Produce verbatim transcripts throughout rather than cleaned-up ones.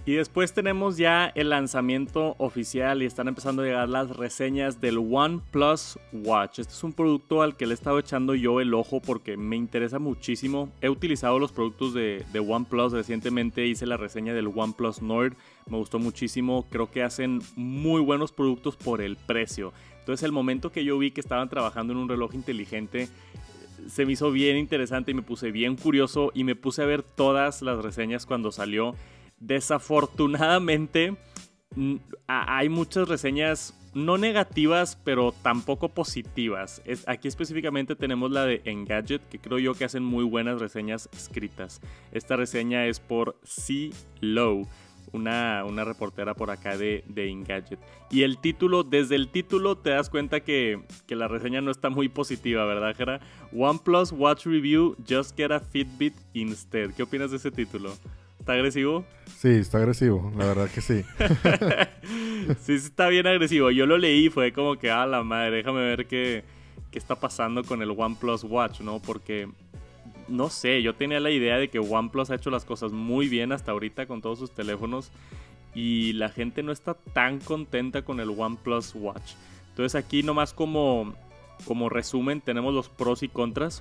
Y después tenemos ya el lanzamiento oficial y están empezando a llegar las reseñas del OnePlus Watch. Este es un producto al que le he estado echando yo el ojo porque me interesa muchísimo. He utilizado los productos de, de OnePlus. Recientemente hice la reseña del OnePlus Nord. Me gustó muchísimo. Creo que hacen muy buenos productos por el precio. Entonces el momento que yo vi que estaban trabajando en un reloj inteligente, se me hizo bien interesante y me puse bien curioso y me puse a ver todas las reseñas cuando salió. Desafortunadamente hay muchas reseñas no negativas, pero tampoco positivas. Es, aquí específicamente tenemos la de Engadget, que creo yo que hacen muy buenas reseñas escritas. Esta reseña es por C. Lowe, una, una reportera por acá de, de Engadget. Y el título, desde el título te das cuenta que, que la reseña no está muy positiva, ¿verdad, Jera? OnePlus Watch Review, Just Get a Fitbit Instead. ¿Qué opinas de ese título? ¿Está agresivo? Sí, está agresivo, la verdad que sí. Sí, está bien agresivo. Yo lo leí y fue como que, ah, la madre, déjame ver qué, qué está pasando con el OnePlus Watch, ¿no? Porque, no sé, yo tenía la idea de que OnePlus ha hecho las cosas muy bien hasta ahorita con todos sus teléfonos y la gente no está tan contenta con el OnePlus Watch. Entonces aquí nomás como, como resumen tenemos los pros y contras.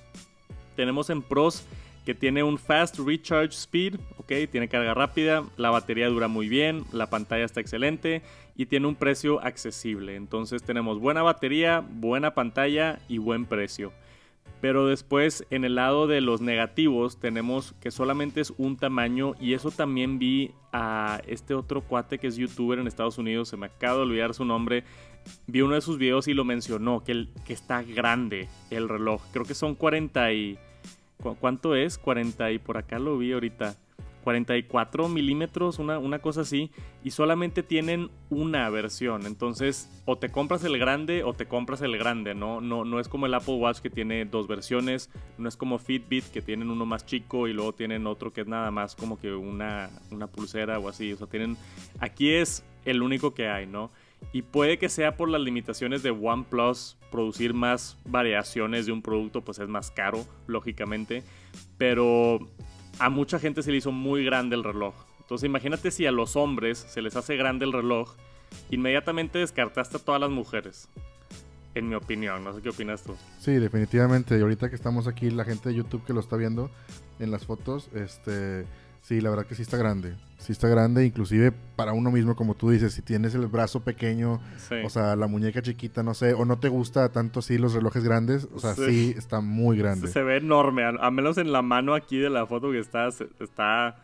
Tenemos en pros que tiene un Fast Recharge Speed, ok, tiene carga rápida, la batería dura muy bien, la pantalla está excelente y tiene un precio accesible. Entonces tenemos buena batería, buena pantalla y buen precio. Pero después en el lado de los negativos tenemos que solamente es un tamaño y eso también vi a este otro cuate que es youtuber en Estados Unidos, se me acaba de olvidar su nombre. Vi uno de sus videos y lo mencionó, que, el, que está grande el reloj, creo que son cuarenta y... ¿Cuánto es? cuarenta y por acá lo vi ahorita. cuarenta y cuatro milímetros, una, una cosa así. Y solamente tienen una versión. Entonces, o te compras el grande o te compras el grande, ¿no? No, no es como el Apple Watch que tiene dos versiones. No es como Fitbit que tienen uno más chico y luego tienen otro que es nada más como que una, una pulsera o así. O sea, tienen... Aquí es el único que hay, ¿no? Y puede que sea por las limitaciones de OnePlus, producir más variaciones de un producto pues es más caro, lógicamente, pero a mucha gente se le hizo muy grande el reloj. Entonces imagínate si a los hombres se les hace grande el reloj, inmediatamente descartaste a todas las mujeres, en mi opinión. No sé qué opinas tú. Sí, definitivamente, y ahorita que estamos aquí, la gente de YouTube que lo está viendo en las fotos, este... sí, la verdad que sí está grande. Sí está grande, inclusive para uno mismo, como tú dices, si tienes el brazo pequeño, sí. O sea, la muñeca chiquita, no sé, o no te gusta tanto así los relojes grandes, o sea, sí, sí está muy grande. Se ve enorme, a, a menos en la mano aquí de la foto que está, está,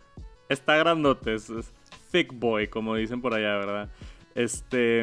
está grandote, es, es thick boy, como dicen por allá, ¿verdad? Este...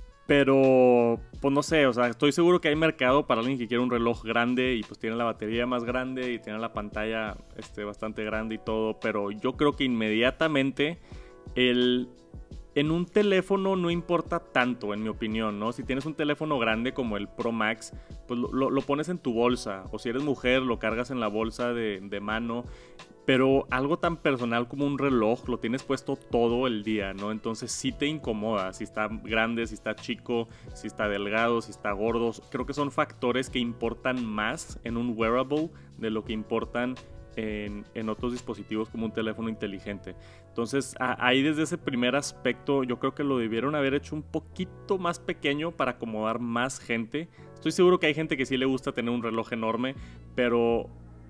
Pero, pues no sé, o sea, estoy seguro que hay mercado para alguien que quiere un reloj grande y pues tiene la batería más grande y tiene la pantalla este, bastante grande y todo. Pero yo creo que inmediatamente el, en un teléfono no importa tanto, en mi opinión, ¿no? Si tienes un teléfono grande como el Pro Max, pues lo, lo, lo pones en tu bolsa. O si eres mujer, lo cargas en la bolsa de, de mano. Pero algo tan personal como un reloj lo tienes puesto todo el día, ¿no? Entonces sí te incomoda, si está grande, si está chico, si está delgado, si está gordo. Creo que son factores que importan más en un wearable de lo que importan en, en otros dispositivos como un teléfono inteligente. Entonces a, ahí desde ese primer aspecto yo creo que lo debieron haber hecho un poquito más pequeño para acomodar más gente. Estoy seguro que hay gente que sí le gusta tener un reloj enorme, pero...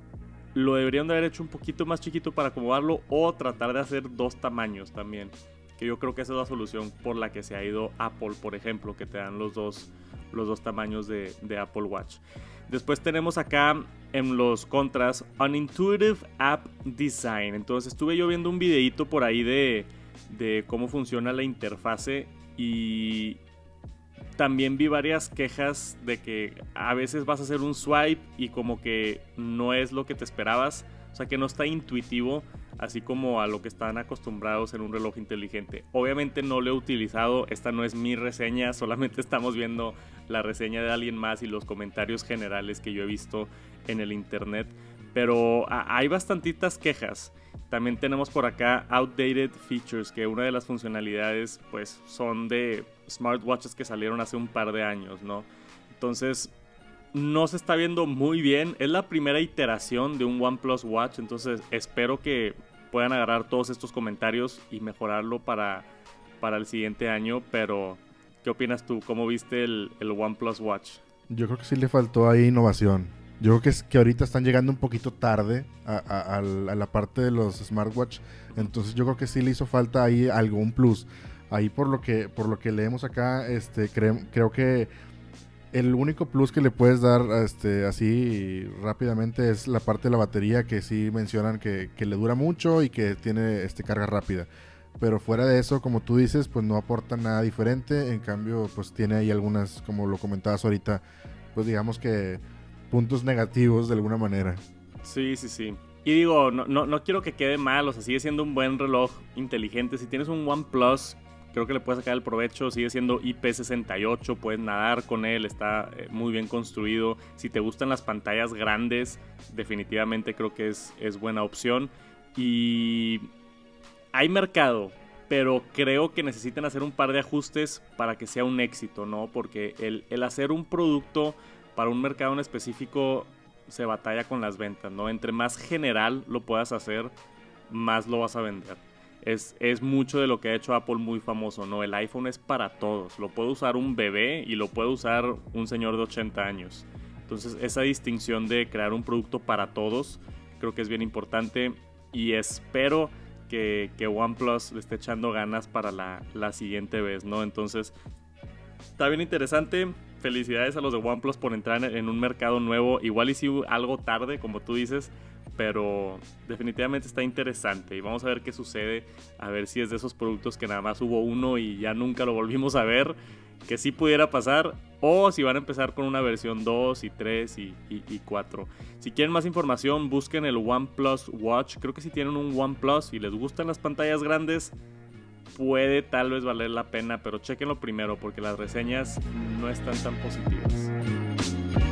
lo deberían de haber hecho un poquito más chiquito para acomodarlo o tratar de hacer dos tamaños también. Que yo creo que esa es la solución por la que se ha ido Apple, por ejemplo, que te dan los dos, los dos tamaños de, de Apple Watch. Después tenemos acá en los contras Unintuitive App Design. Entonces estuve yo viendo un videito por ahí de, de cómo funciona la interfase y... también vi varias quejas de que a veces vas a hacer un swipe y como que no es lo que te esperabas. O sea, que no está intuitivo, así como a lo que están acostumbrados en un reloj inteligente. Obviamente no lo he utilizado, esta no es mi reseña, solamente estamos viendo la reseña de alguien más y los comentarios generales que yo he visto en el internet. Pero hay bastantitas quejas. También tenemos por acá outdated features, que una de las funcionalidades pues son de smartwatches que salieron hace un par de años, ¿no? Entonces no se está viendo muy bien. Es la primera iteración de un OnePlus Watch, entonces espero que puedan agarrar todos estos comentarios y mejorarlo para, para el siguiente año. Pero, ¿qué opinas tú? ¿Cómo viste el, el OnePlus Watch? Yo creo que sí le faltó ahí innovación. Yo creo que es que ahorita están llegando un poquito tarde a, a, a, a la parte de los smartwatch. Entonces yo creo que sí le hizo falta ahí algún plus. Ahí por lo que, por lo que leemos acá, este, cre- creo que el único plus que le puedes dar este, así rápidamente es la parte de la batería, que sí mencionan que, que le dura mucho y que tiene este, carga rápida. Pero fuera de eso, como tú dices, pues no aporta nada diferente. En cambio, pues tiene ahí algunas, como lo comentabas ahorita, pues digamos que puntos negativos de alguna manera. Sí, sí, sí. Y digo, no, no, no quiero que quede mal, o sea, sigue siendo un buen reloj inteligente. Si tienes un OnePlus, creo que le puedes sacar el provecho. Sigue siendo I P sesenta y ocho, puedes nadar con él, está muy bien construido. Si te gustan las pantallas grandes, definitivamente creo que es, es buena opción. Y hay mercado, pero creo que necesitan hacer un par de ajustes para que sea un éxito, ¿no? Porque el, el hacer un producto para un mercado en específico se batalla con las ventas, ¿no? Entre más general lo puedas hacer, más lo vas a vender. Es, es mucho de lo que ha hecho Apple muy famoso, ¿no? El iPhone es para todos. Lo puede usar un bebé y lo puede usar un señor de ochenta años. Entonces, esa distinción de crear un producto para todos creo que es bien importante. Y espero que, que OnePlus le esté echando ganas para la, la siguiente vez, ¿no? Entonces, está bien interesante. Felicidades a los de OnePlus por entrar en un mercado nuevo. Igual y sí algo tarde, como tú dices, pero definitivamente está interesante. Y vamos a ver qué sucede. A ver si es de esos productos que nada más hubo uno y ya nunca lo volvimos a ver, que sí pudiera pasar. O si van a empezar con una versión dos y tres y, y, y cuatro. Si quieren más información, busquen el OnePlus Watch. Creo que si tienen un OnePlus y les gustan las pantallas grandes, puede tal vez valer la pena, pero chequenlo primero porque las reseñas no están tan positivas.